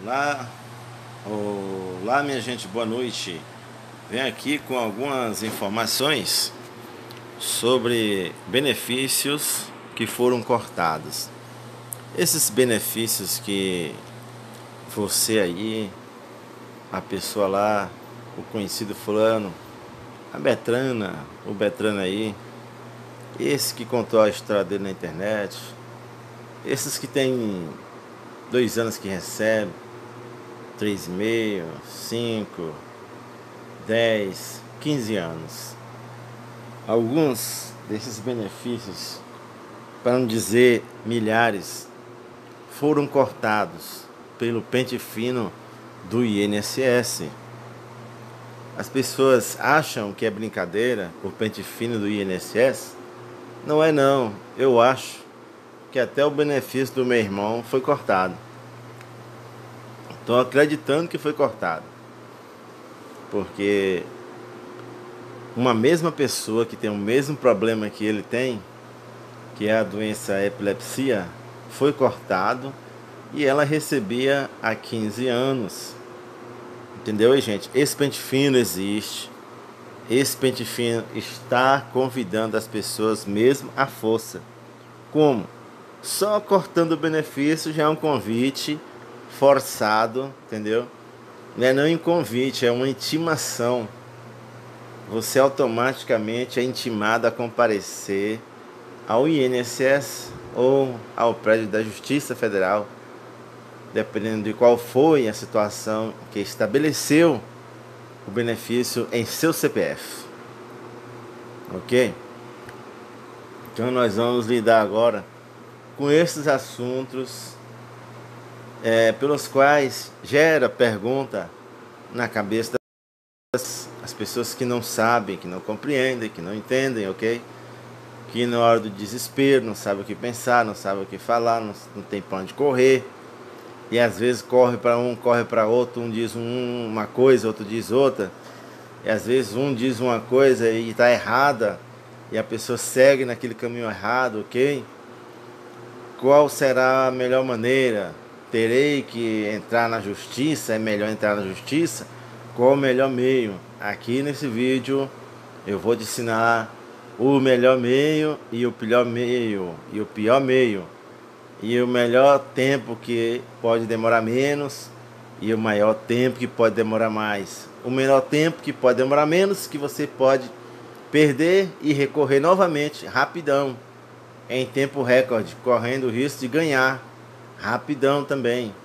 Olá, olá minha gente, boa noite. Venho aqui com algumas informações sobre benefícios que foram cortados. Esses benefícios que você aí, a pessoa lá, o conhecido fulano, a Betrana, o Betrana aí, esse que contou a história dele na internet, esses que tem 2 anos que recebe, 3,5, 5, 10, 15 anos. Alguns desses benefícios, para não dizer milhares, foram cortados pelo pente fino do INSS. As pessoas acham que é brincadeira o pente fino do INSS? Não é não. Eu acho que até o benefício do meu irmão foi cortado. Estou acreditando que foi cortado. Porque uma mesma pessoa que tem o mesmo problema que ele tem, que é a doença epilepsia, foi cortado e ela recebia há 15 anos. Entendeu aí, gente? Esse pente fino existe. Esse pente fino está convidando as pessoas mesmo à força. Como? Só cortando o benefício já é um convite forçado, entendeu? Não é não um convite, é uma intimação. Você automaticamente é intimado a comparecer ao INSS ou ao prédio da Justiça Federal, dependendo de qual foi a situação que estabeleceu o benefício em seu CPF. Ok? Então nós vamos lidar agora com esses assuntos pelos quais gera pergunta na cabeça das pessoas que não sabem, que não compreendem, que não entendem, ok? Que na hora do desespero não sabe o que pensar, não sabe o que falar, não tem pra onde correr. E às vezes corre para um, corre para outro, um diz uma coisa, outro diz outra. E às vezes um diz uma coisa e está errada, e a pessoa segue naquele caminho errado, ok? Qual será a melhor maneira? Terei que entrar na justiça? É melhor entrar na justiça? Qual o melhor meio? Aqui nesse vídeo eu vou te ensinar o melhor meio e o pior meio e o pior meio e o melhor tempo que pode demorar menos e o maior tempo que pode demorar mais. O menor tempo que pode demorar menos, que você pode perder e recorrer novamente rapidão, em tempo recorde, correndo o risco de ganhar rapidão também.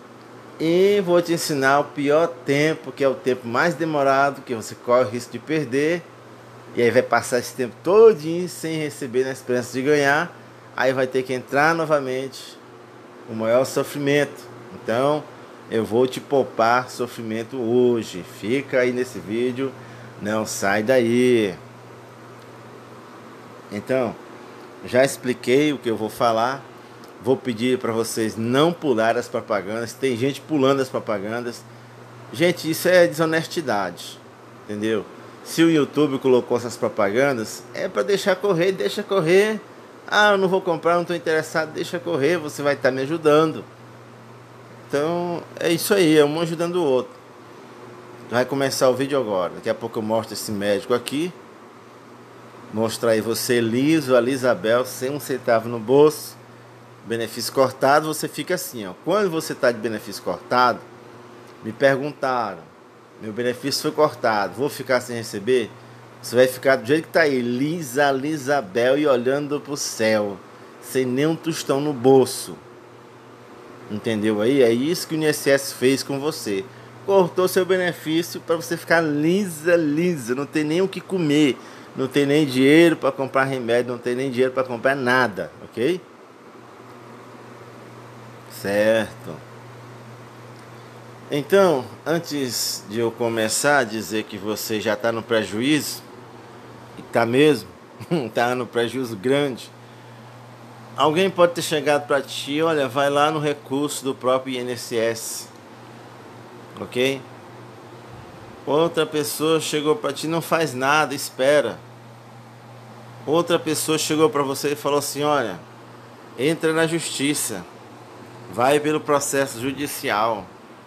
E vou te ensinar o pior tempo, que é o tempo mais demorado, que você corre o risco de perder. E aí vai passar esse tempo todinho sem receber na esperança de ganhar. Aí vai ter que entrar novamente o maior sofrimento. Então eu vou te poupar sofrimento hoje. Fica aí nesse vídeo, não sai daí. Então, já expliquei o que eu vou falar. Vou pedir para vocês não pular as propagandas. Tem gente pulando as propagandas. Gente, isso é desonestidade, entendeu? Se o YouTube colocou essas propagandas, é para deixar correr, deixa correr. Ah, eu não vou comprar, não estou interessado, deixa correr, você vai estar me ajudando. Então, é isso aí, é um ajudando o outro. Vai começar o vídeo agora. Daqui a pouco eu mostro esse médico aqui. Mostrar aí você liso, a Lisabel, sem um centavo no bolso. Benefício cortado, você fica assim, ó. Quando você está de benefício cortado, me perguntaram, meu benefício foi cortado, vou ficar sem receber? Você vai ficar do jeito que está aí, lisa, Lisabel, e olhando pro céu, sem nenhum tostão no bolso. Entendeu aí? É isso que o INSS fez com você. Cortou seu benefício para você ficar lisa, não tem nem o que comer, não tem nem dinheiro para comprar remédio, não tem nem dinheiro para comprar nada, ok? Certo. Então, antes de eu começar a dizer que você já está no prejuízo, e está mesmo, está no prejuízo grande, alguém pode ter chegado para ti, olha, vai lá no recurso do próprio INSS, ok? Outra pessoa chegou para ti, não faz nada, espera. Outra pessoa chegou para você e falou assim, olha, entra na justiça, vai pelo processo judicial.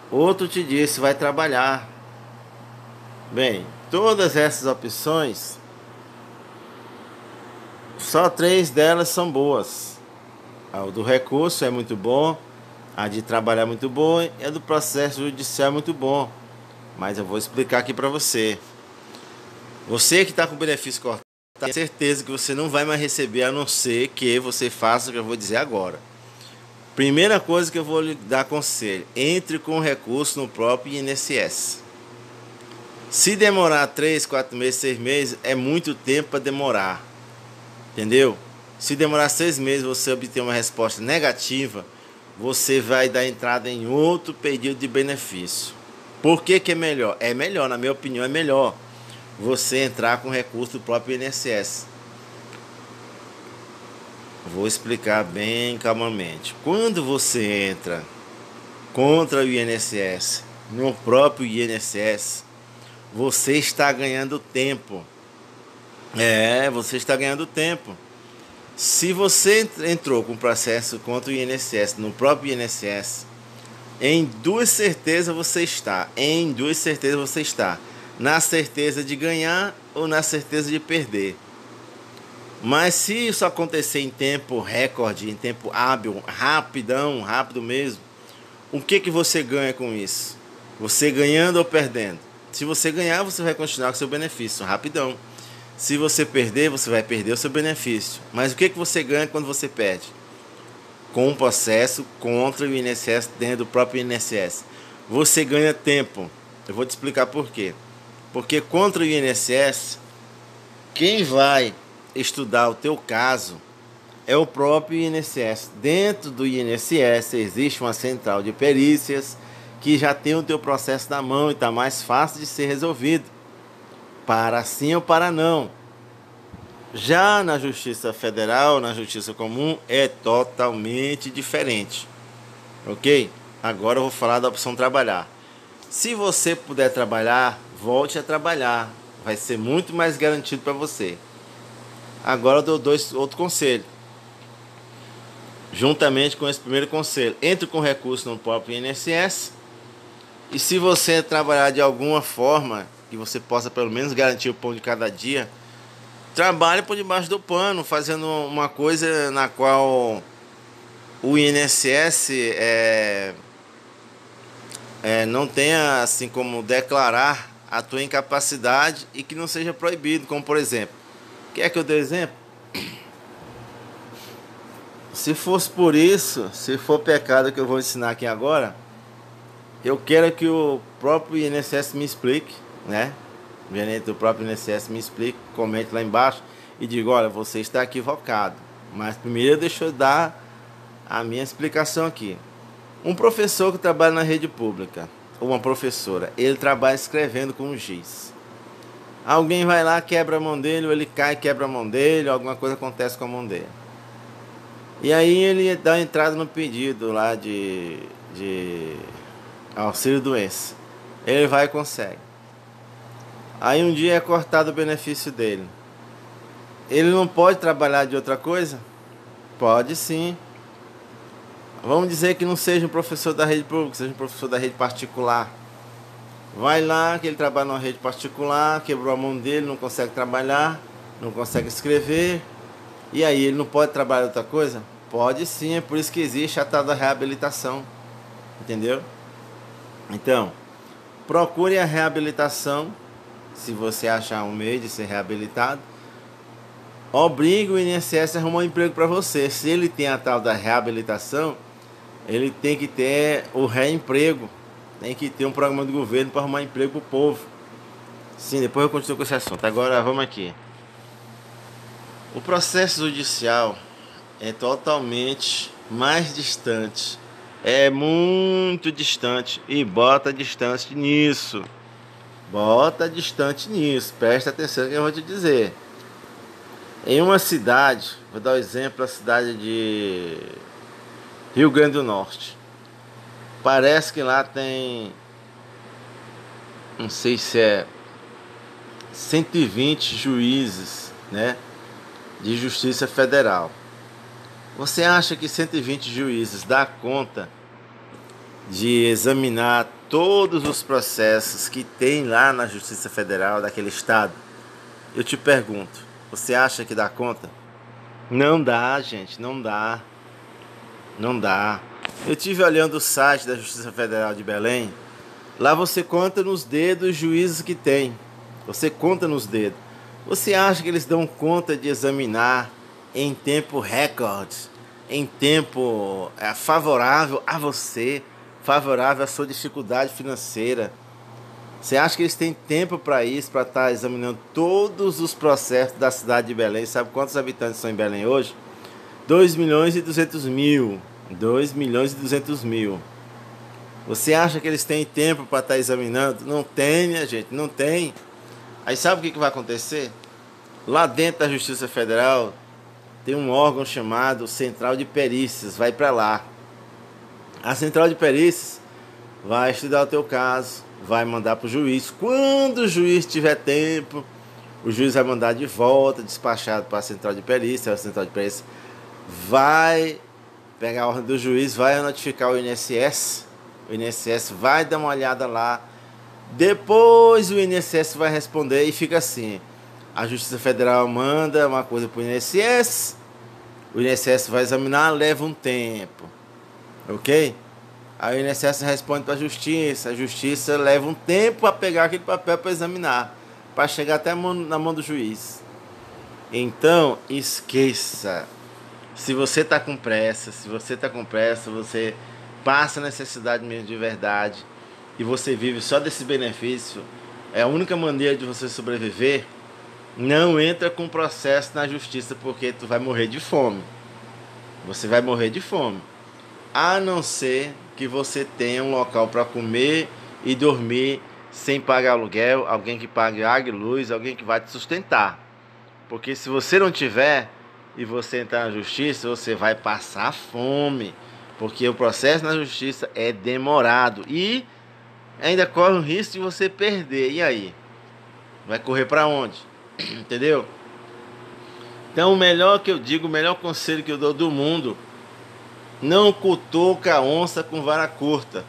outro te disse, vai trabalhar. Bem, todas essas opções, só 3 delas são boas. A do recurso é muito bom, a de trabalhar é muito boa e a do processo judicial é muito bom. Mas eu vou explicar aqui para você. Você que está com o benefício cortado, tenha certeza que você não vai mais receber, a não ser que você faça o que eu vou dizer agora. Primeira coisa que eu vou lhe dar conselho: entre com recurso no próprio INSS. Se demorar 3, 4 meses, 6 meses, é muito tempo para demorar. Entendeu? Se demorar 6 meses você obter uma resposta negativa, você vai dar entrada em outro pedido de benefício. Por que que é melhor? É melhor, na minha opinião, é melhor você entrar com recurso do próprio INSS. Vou explicar bem calmamente. Quando você entra contra o INSS, no próprio INSS, você está ganhando tempo. Você está ganhando tempo. Se você entrou com processo contra o INSS, no próprio INSS, em duas certezas você está. Em duas certezas você está. Na certeza de ganhar ou na certeza de perder. Mas se isso acontecer em tempo recorde, em tempo hábil, rapidão, rápido mesmo, o que que você ganha com isso? Você ganhando ou perdendo? Se você ganhar, você vai continuar com seu benefício, rapidão. Se você perder, você vai perder o seu benefício. Mas o que que você ganha quando você perde? Com um processo contra o INSS dentro do próprio INSS. Você ganha tempo. Eu vou te explicar por quê. Porque contra o INSS, quem vai estudar o teu caso é o próprio INSS. Dentro do INSS existe uma central de perícias que já tem o teu processo na mão e está mais fácil de ser resolvido. Para sim ou para não. Já na Justiça Federal, na Justiça Comum, é totalmente diferente. Ok? Agora eu vou falar da opção trabalhar. Se você puder trabalhar, volte a trabalhar. Vai ser muito mais garantido para você. Agora eu dou outro conselho. Juntamente com esse primeiro conselho, entre com recurso no próprio INSS. E se você trabalhar de alguma forma, que você possa pelo menos garantir o pão de cada dia, trabalhe por debaixo do pano, fazendo uma coisa na qual o INSS não tenha assim como declarar a tua incapacidade e que não seja proibido, como por exemplo, quer que eu dê exemplo? Se fosse por isso, se for pecado que eu vou ensinar aqui agora, eu quero que o próprio INSS me explique, né? O gerente do próprio INSS me explique, comente lá embaixo e diga: olha, você está equivocado. Mas primeiro deixa eu dar a minha explicação aqui. Um professor que trabalha na rede pública, ou uma professora, ele trabalha escrevendo com um giz. Alguém vai lá, quebra a mão dele, ou ele cai, quebra a mão dele, ou alguma coisa acontece com a mão dele. E aí ele dá entrada no pedido lá de auxílio-doença. Ele vai e consegue. Aí um dia é cortado o benefício dele. Ele não pode trabalhar de outra coisa? Pode sim. Vamos dizer que não seja um professor da rede pública, seja um professor da rede particular. Vai lá, que ele trabalha numa rede particular, quebrou a mão dele, não consegue trabalhar, não consegue escrever. E aí, ele não pode trabalhar outra coisa? Pode sim, é por isso que existe a tal da reabilitação. Entendeu? Então, procure a reabilitação. Se você achar um meio de ser reabilitado, obrigue o INSS a arrumar um emprego para você. Se ele tem a tal da reabilitação, ele tem que ter o reemprego. Tem que ter um programa do governo para arrumar emprego para o povo. Sim, depois eu continuo com esse assunto. Agora vamos aqui. O processo judicial é totalmente mais distante. É muito distante. E bota distante nisso. Bota distante nisso. Presta atenção no que eu vou te dizer. Em uma cidade, vou dar o exemplo da cidade de Rio Grande do Norte. Parece que lá tem, não sei se é 120 juízes, né, de Justiça Federal. Você acha que 120 juízes dá conta de examinar todos os processos que tem lá na Justiça Federal daquele estado, eu te pergunto, você acha que dá conta? Não dá, gente, não dá. Não dá. Eu tive olhando o site da Justiça Federal de Belém. Lá você conta nos dedos os juízes que tem. Você conta nos dedos. Você acha que eles dão conta de examinar em tempo recorde, em tempo favorável a você, favorável à sua dificuldade financeira? Você acha que eles têm tempo para isso, para estar examinando todos os processos da cidade de Belém? Sabe quantos habitantes são em Belém hoje? 2.200.000. 2.200.000. Você acha que eles têm tempo para estar examinando? Não tem, minha gente, não tem. Aí sabe o que vai acontecer? Lá dentro da Justiça Federal tem um órgão chamado Central de Perícias, vai para lá. A Central de Perícias vai estudar o teu caso, vai mandar para o juiz. Quando o juiz tiver tempo, o juiz vai mandar de volta, despachado para a Central de Perícia. A Central de Perícia vai pegar a ordem do juiz, vai notificar o INSS. O INSS vai dar uma olhada lá. Depois o INSS vai responder e fica assim. A Justiça Federal manda uma coisa para o INSS. O INSS vai examinar, leva um tempo. Ok? Aí o INSS responde para a Justiça. A Justiça leva um tempo para pegar aquele papel para examinar, para chegar até na mão do juiz. Então, esqueça. Se você está com pressa, você passa necessidade mesmo de verdade e você vive só desse benefício, é a única maneira de você sobreviver. Não entra com processo na justiça, porque tu vai morrer de fome. Você vai morrer de fome. A não ser que você tenha um local para comer e dormir sem pagar aluguel, alguém que pague água e luz, alguém que vai te sustentar. Porque se você não tiver e você entrar na justiça, você vai passar fome. Porque o processo na justiça é demorado e ainda corre o risco de você perder. E aí? Vai correr para onde? Entendeu? Então o melhor que eu digo, o melhor conselho que eu dou do mundo: não cutuca a onça com vara curta.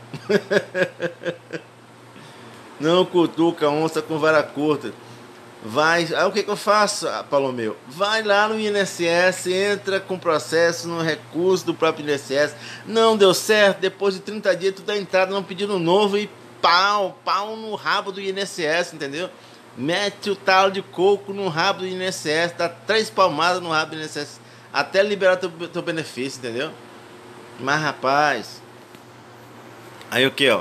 Não cutuca a onça com vara curta. Vai, aí o que eu faço, Paulo meu? Vai lá no INSS, entra com processo no recurso do próprio INSS. Não deu certo, depois de 30 dias tu dá entrada num pedido novo e pau no rabo do INSS, entendeu? Mete o talo de coco no rabo do INSS, dá 3 palmadas no rabo do INSS, até liberar teu benefício, entendeu? Mas rapaz, aí o que, ó?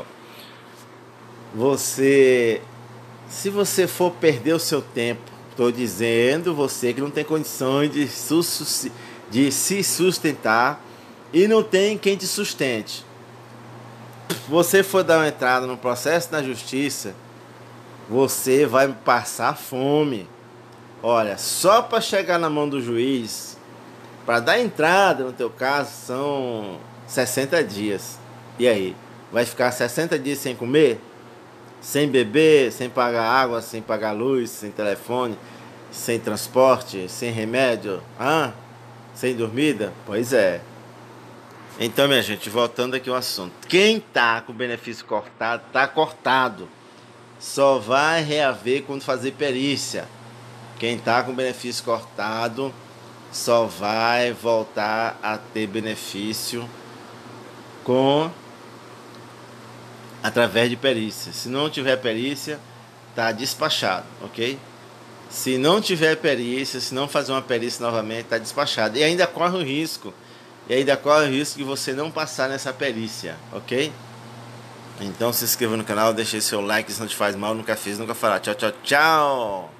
Se você for perder o seu tempo, estou dizendo você que não tem condições de se sustentar e não tem quem te sustente. Você for dar uma entrada no processo na justiça, você vai passar fome. Olha, só para chegar na mão do juiz, para dar entrada no teu caso, são 60 dias. E aí? Vai ficar 60 dias sem comer? Sem beber, sem pagar água, sem pagar luz, sem telefone, sem transporte, sem remédio, sem dormida? Pois é. Então, minha gente, voltando aqui ao assunto. Quem tá com o benefício cortado, tá cortado. Só vai reaver quando fazer perícia. Quem tá com o benefício cortado só vai voltar a ter benefício através de perícia. Se não tiver perícia, tá despachado, ok? Se não tiver perícia, se não fazer uma perícia novamente, tá despachado. E ainda corre o risco. De você não passar nessa perícia, ok? Então se inscreva no canal, deixe seu like, se não te faz mal, nunca fiz, nunca fará. Tchau, tchau, tchau!